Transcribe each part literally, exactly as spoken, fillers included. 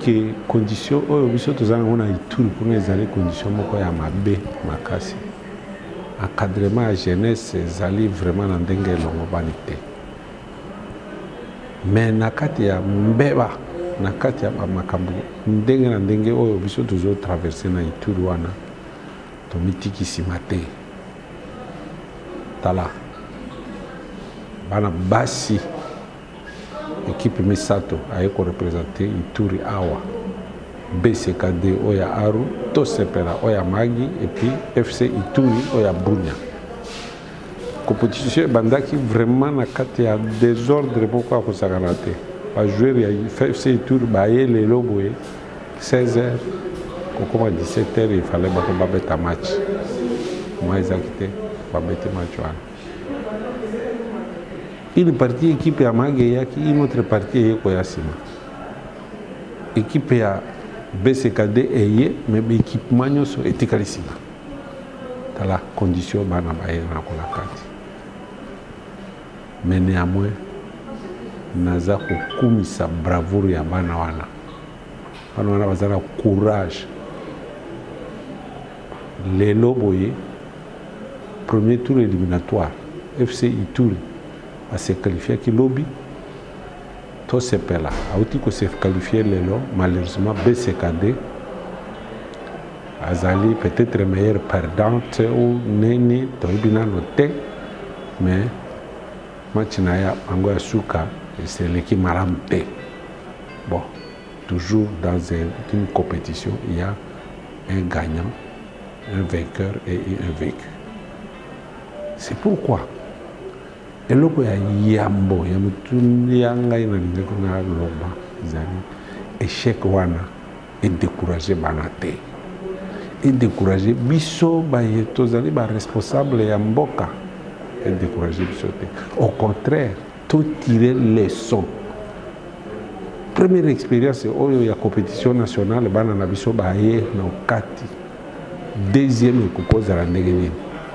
que condition oyo biso tozanga ngona ituri pour ezali condition moko ya mabe makasi. Encadrement à jeunesse ezali vraiment na ndenge elongo bani te. Mais na kati ya mbeba na kati ya makambo ndenge na ndenge oyo biso tozo traverser na ituri wana tomitikisima te. Tala bana basi équipe misato ayeko représenter Ituri awa B C K D oya Aru to sepera oya Magi et puis F C Ituri oya Bunya. Compétition bandaki vraiment na kati ya désordre beaucoup à kosakana te. Ba jouer ya F C Ituri ba ye lelo boye seize heures kokoma dix-sept heures il fallait ba ko babeta match. Moi exacté ba bete match wana. Une partie équipe ya Magi yaki une autre partie yeko ya Sima. Équipe ya B C K D eye mais équipement nyonso etikali Sima. Tala condition bana baye na kola kati. Mais néanmoins naza kokumisa bravoure ya bana wana. Bana wana bazana courage. Lelo boye premier tour éliminatoire F C Ituri a se qualifié qui lobby tout ce pela auti ko se qualifié lelo malheureusement B C K D azali peut-être meilleur perdante ou neni to ibina noté mais match na ya ango suka c'est l'équipe maramte. Bon, toujours dans une compétition il y a un gagnant, un vainqueur et un vaincu. C'est pourquoi eloko ya yambo ya mutuni yanga ina ndeko na loba zani échec wana et décourager banate et décourager biso ba yeto zali ba responsable ya mboka et décourager biso te. Au contraire, tout tirer leçon. Première expérience oyo ya compétition nationale bana na biso ba ye na okati. Deuxième ekokoza la ndenge nini.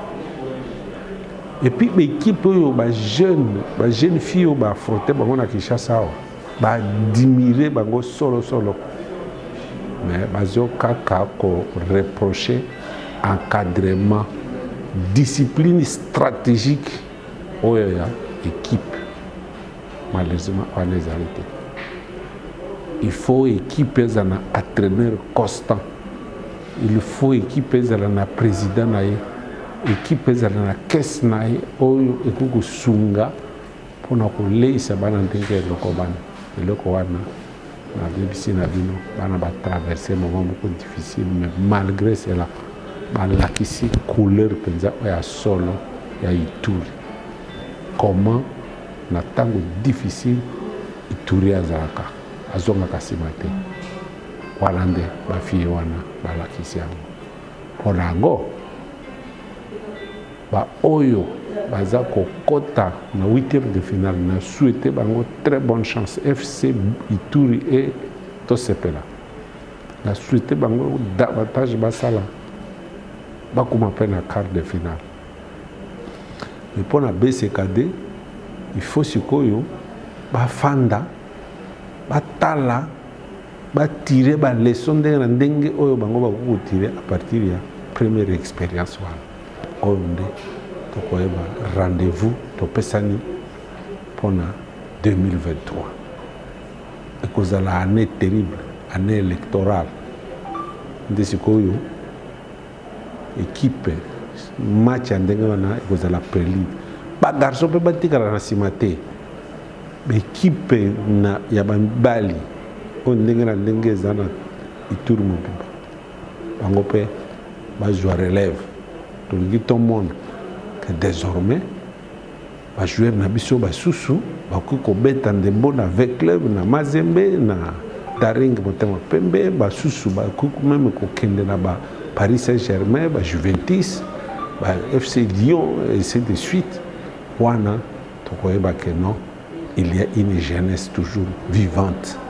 Et puis l'équipe ba jeune ba jeune fille ba affronter bango na Kinshasa ba admirer bango solo solo mais bazo kaka ko reprocher encadrement discipline stratégique oyo ya équipe malheureusement on les arrêté. Il faut équipe za na entraîneur constant, il faut équipe za na président na équipe ezala na caisse na oyo ekuku sunga pona ko leisa bana ndenge loko bana loko wana na bibisi na bino bana ba traverser moment beaucoup difficile mais malgré cela ba lakisi couleur penza ya solo ya Ituri. Comment na tango difficile Ituri azaka azonga kasimate walande ba fie wana ba lakisi yango pona ngo ba oyo baza kokota na huitième de finale na souhaité bango très bonne chance F C Ituri et Tosepela na souhaité bango davantage basala bakuma pe na quart de finale. Mais pour la B C K D il faut sikoyo ba fanda ba tala ba tirer ba leçon de ndenge oyo bango ba ko tirer à partir ya première expérience wana. Onde tokoyeba rendez-vous topesani pona deux mille vingt-trois et cause la année terrible année électorale ndesikoyo équipe match andenge wana cause la prélude ba garçon pe batikala na simate équipe na ya bali ondenge na ndenge zana Ituri mobiba bango pe ba jouer relève. Tout le monde que désormais va jouer na biso ba susu ba ko beta ndembo na avec club na Mazembe na Daring Motema Pembe ba susu ba ko même ko kende na ba Paris Saint-Germain ba Juventus ba F C Lyon et ainsi de suite. Wana to ko ba que non il y a une jeunesse toujours vivante